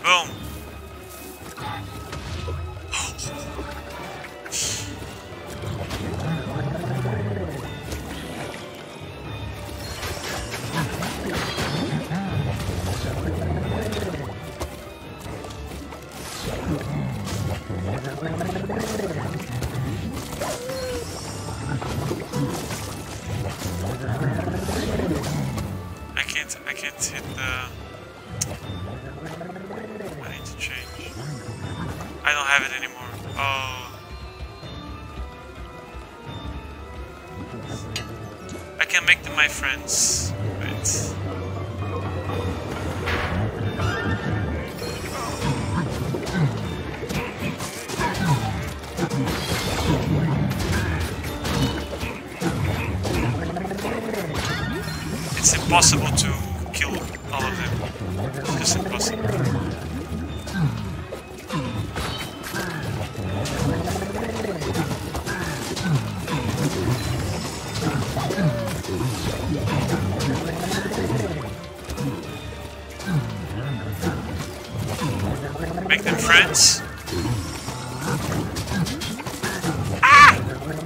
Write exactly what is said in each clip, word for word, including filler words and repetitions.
Boom. I can't, I can't hit the... I need to change. I don't have it anymore. Oh. I can make them my friends. Wait. It's impossible to kill all of them. It's just impossible. Make them friends. Ah!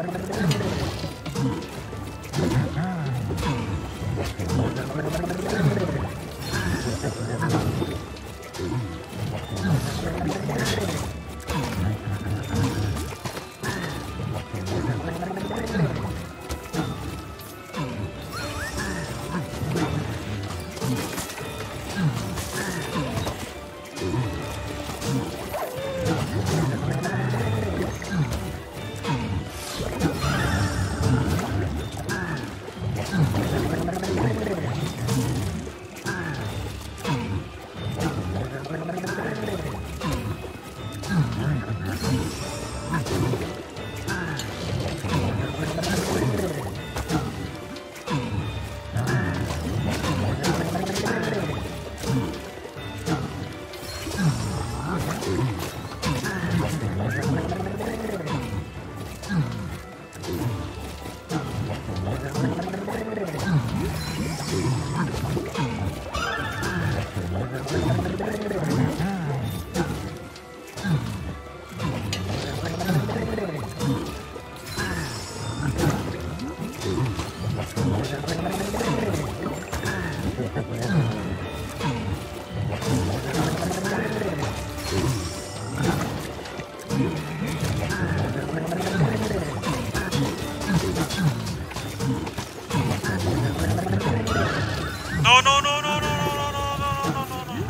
No, no, no, no, no, no, no, no, no, no,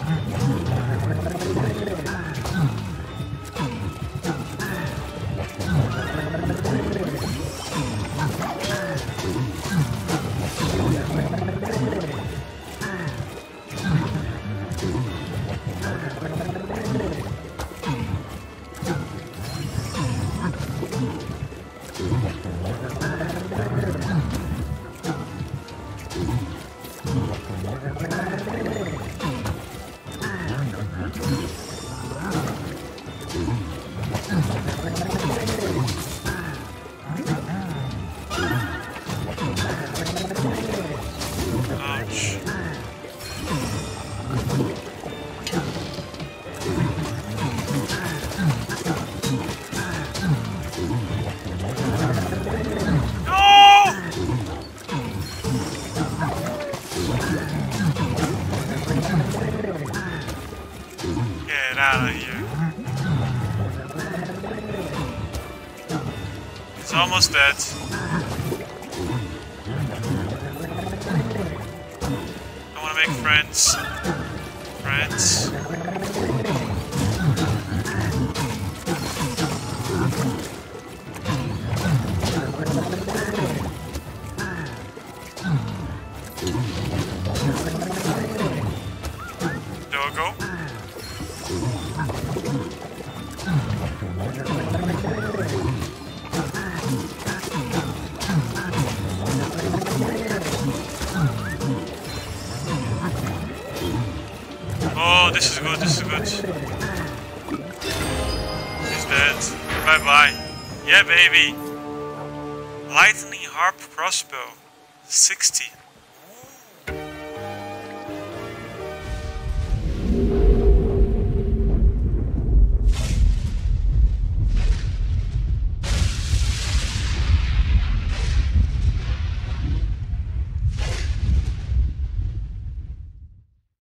Get out of here. It's almost dead. I want to make friends. Friends. Go. Oh, this is good, this is good. He's dead. Bye bye. Yeah, baby. Lightning Harp Crossbow. sixty.